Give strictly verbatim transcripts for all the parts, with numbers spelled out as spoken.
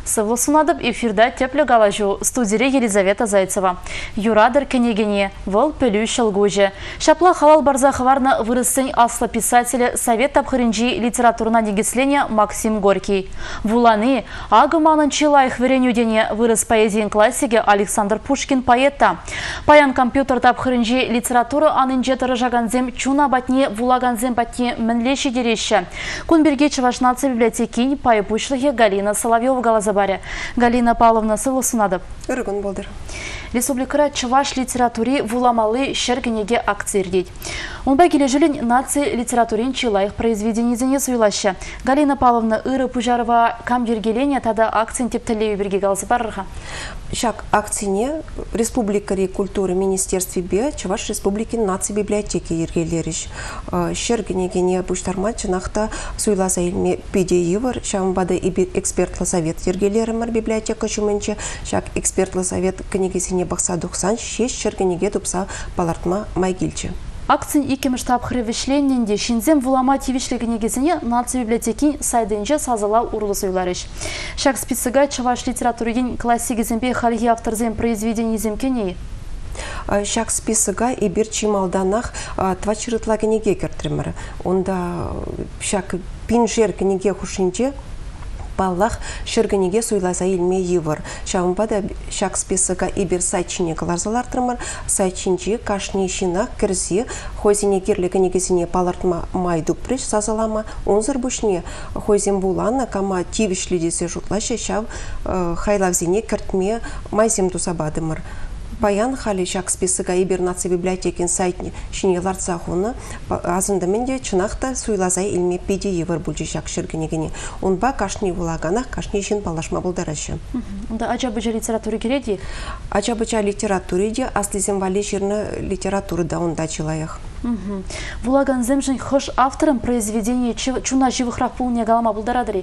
Сывлы сунадып эфирда теплі галажу студире Елизавета Зайцева. Юрадыр кенегене, выл пөлü шылгужы. Шапла халал барзахварна вырыстың аслы писателі Совет тапхырынжи литературна негисления Максим Горький. Вуланы, агыманын чилайх веренюдене вырыс поэзиян классиге Александр Пушкин поэтта. Паян компьютер тапхырынжи литература анынже тұрыжаганзем чуна батне вулаганзем батне мінлеші дереші. Кунберге Чавашнацы библиотекинь пайы пушлығы Галина Соловьева Галазабаре. Галина Павловна сылы сунады. Үргін болдыр. Республикара Чаваш литератури вуламалы шергенеге акция ердейд. Онба кележілін наци литературин чилайық произведенезіне суйлашы. Галина Павловна ыры пужарова кам ергелене тада акциян тептілеу берге Галазабарыға. Шак акцияне Республикари культуры министерстве бе Чаваш республики наци библиотеки ергелеріш. Шергенегене бұштарма чынақта суйласа елме педеевар, шамбада экспертлы совет ергелерімір библиотека жүмінче, шак экспертлы совет книгесіне бақса доқсан шеш шергенеге тұпса балартма майгилче. Акцин ике штаб хревишленненде шинзем вулама тивишлегенегезіне наци библиотеки сайдынже сазала урлы суйларыш. Шак списыга Чаваш литературген классигезембе халги авторзем произведенезем кеней. Шак списыга и бир чималданах твачырытла кенеге кертример. Онда шак пинжер кенеге хушинче Баллах шергенеге суйласа илме евар. Шамбада шак списыга и бир сайчине каларзалартырмыр. Сайчинче кашни шинах кірзе хойзине керлегенегезіне палартма майдук преш сазалама. Онзыр бушне хойзин булана кама тивишледесе жутлашы шав хайлавзине кертме майзем тусабадымыр. Баян хали шак списыга ибер наци библиотекин сайтне шинелар цахуны азындаменде чынақта суйлазай илме педе евар бүлжі шак шергенегене. Онба кашни вулаганах кашни шин палашма бұлдарашы. Онда ажабыжа литературы кереди? Ажабыжа литературы де аслизем вали жирны литературы да онда чилаях. Вулаган земжин хош автором произведения чуна живых рахпулне галама бұлдарадыри?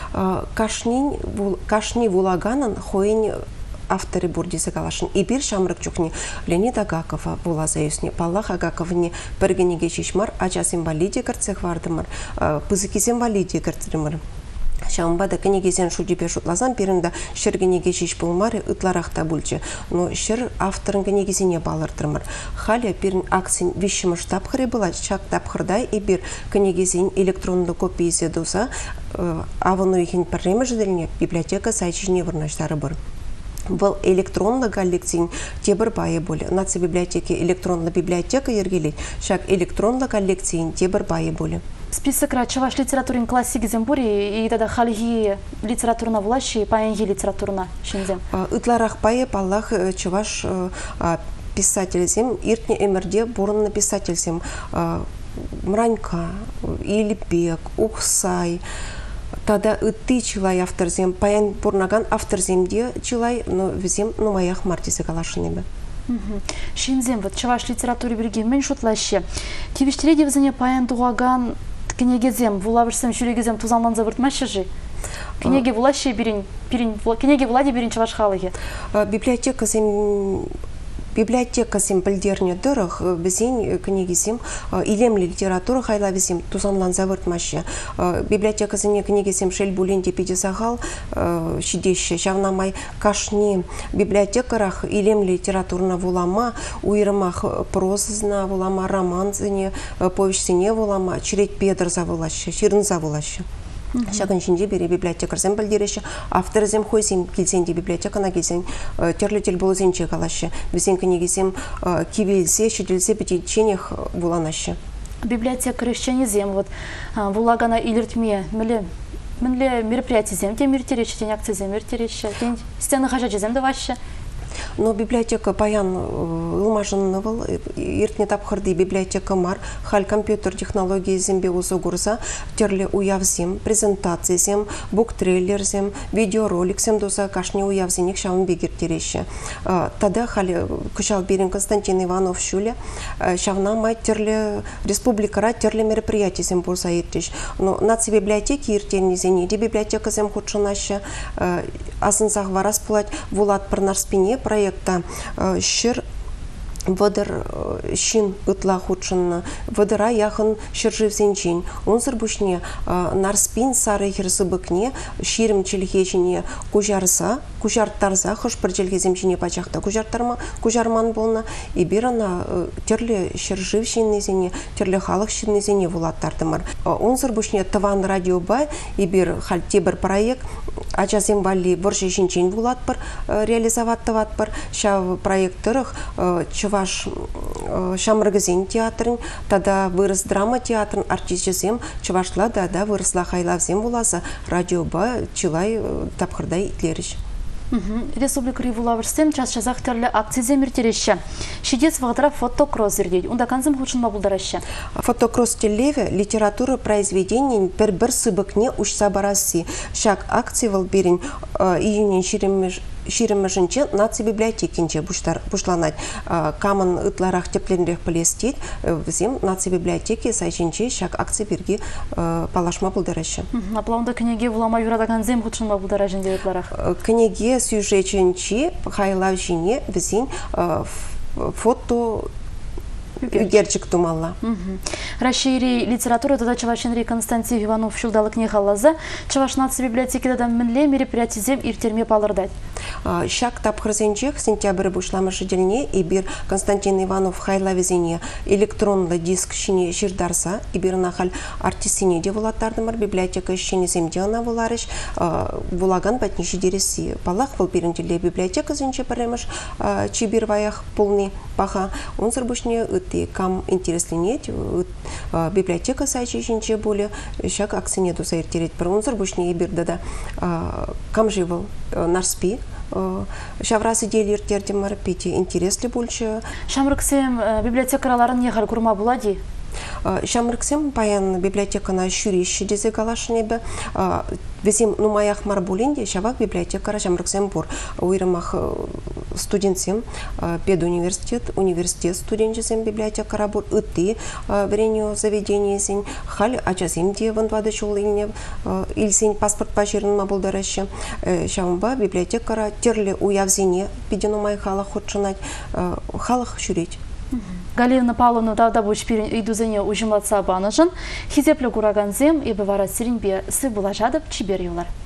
Кашни вулаганан хоин авторы бурдисы калашын. И бир шамрык чукни Леонид Агакова була заюсне. Паллах Агаковне пергенеге шишмар, ачас инвалиди кырцех вардымыр, пызыкиз инвалиди кырцырымыр. Шамбада кенегезен шудипе шутлазан перинда шергенеге шиш булмары ытларахта бульче. Но шер авторын кенегезене балыртырмыр. Халя перин акцин вишшимы штаб хыры была, чак тапхырдай и бир кенегезен электронды копиизе дуза, авану ихин пірремі жыдыліне библиотека сайчине вырнаштары бір. Был электронный коллекция тебір байы болы. Наци библиотеки электронный библиотека ергелей. Шак электронный коллекция тебір байы болы. Список Чаваш литературин классики зембури и тогда халги литературна влащи, паянги литературна шинзем. Итларах байы паллах Чаваш писатель зем, иртне эмерде бурын писатель зем. Мранька, Илипек, Ухсай. Тада ты чилай авторзем, паян пурнаган авторземде чилай, но везем, ну моях мартисы калашыныбы. Шинзем, вот Чаваш литературе берге мен шутлаще. Тивиштреди взыне паян тугаган книгезем, вулавышсем шүрегезем тузанлан завыртмашы жи. Книги вулаще берин, книги влади берин Чаваш халыге. Библиотека зем... Библиотека сим білдерне дұрық, бізен книгесім илемлі литература хайла бізем тузанлан завыртмашы. Библиотека зіне книгесім шел буленде педесағал шидеші, жавнамай кашни библиотекарах илемлі литературна вулама, уйрымақ прозызна вулама, роман зіне, повештіне вулама, черет педр завылашы, ширын завылашы. Шагын жинде бері библиотекарзен білдереші, авторзем хойзен келзенде библиотекана келзен терлі-тел болызенче қалашы. Бізен книгесем кивелзе, шеделзе бітеченех буланашы. Библиотекар ешченезем, вот вулагана илертме, мілі мероприятизем, те мертереші, тен акцизем мертереші, тен стены хажачызем да вашы. Но библиотека паян ылмажынны был, иртне тапхырды библиотека мар, халь компьютер технологии зембе узу гурза, терле уявзем, презентации зем, бук-трейлер зем, видеоролик зем доза кашне уявзеник шаун бегер тереші. Тада халь кушал берин Константин Иванов шуле, шавна май терле республикара терле мероприятий зем бурза иртеш. Но наци библиотеки иртен низени, де библиотека зем худшунашы, азын зағварас пулать, вулат пырнар спине проекта шыр Вăдăр шин ытла хутшынна, вăдăра яхын шыржывсенчен. Онсыр бушне нарспин сары хирсы быкне, ширим челхечине кужарса, кужарттарса, хыш бір челхеземчине пачақта кужарттарма, кужарман болна, и бирана терлі шыржывшеннезене, терлі халық шиннезене вулаттардымар. Онсыр бушне тыван радиоба, и бир хальте бір проект, ачасем вали выршешенчен вулатпыр, реализоваттыватпыр, ша проекттырых Чуваш шамргызен театрын, тада вырыс драма театрын артистчесем чувашла да да вырысла хайлавзем буласа радиоба чилай тапхырдай итлериш. Республика Ривулавырсен час жазақ түрлі акцизем ертереші. Шидес вағдыра фотокросс зердейді. Онда канзым хучынма бұлдарашы? Фотокросс телеве литература произведений бір-бір сыбықне ұшса барасы. Шак акции вал берін июнен ширеммешінче наци библиотекинче бушланать. Камын ытларах теплерінрех полестет, взем наци библиотеки сайчинче шак акции берге палашма бұлдарашы. Аплаунда книге вулама юрада канзем хучынма бұлдарашын де ытларах? Книге сюжетченчи хайлав жине взен фото Герчик тумалла. Рашири литература тада Чавашенри Константин Иванов шулдалы книгалаза Чаваш наци библиотеки да мінле мероприятизем иртерме палырдать. Шак тапхырзенчех сентябрь бушламышы деліне и бир Константин Иванов хайлавезене электронлы диск шине жирдарса и бир нахал артистине де вулаттардымыр библиотека шине земде ана вуларыш вулаган батниши дереси палах вол биринделе библиотека зенче паремыш чибир ваях полный паха он зарбушне кам интересленет библиотека сайчи шинче более шак акцене до сайртерет пронзор бушне бирдада кам живал нарспи шаврасы делиртерде марпити интересли больше шамрыксем библиотекаларын нехар курма булади. Шамрыксем паян библиотекана шүриші дезе галашынебі. Везем нумаях марбулинде шавак библиотекара шамрыксем бур. Уйрымах студентсем педуниверситет, университет студентчесем библиотекара бур. Ыты вреню заведениесен. Халь ачасем де ванвады шул илне илсен паспорт паширын мабулдарашы. Шамба библиотекара терлі уявзене педенумай хала хотшынать. Халах шүреть. Галина Павловна да буш пирин идузене ужимлатса банажын, хизепле кураганзем и бывара сиринбе сы булажадып чибер юлар.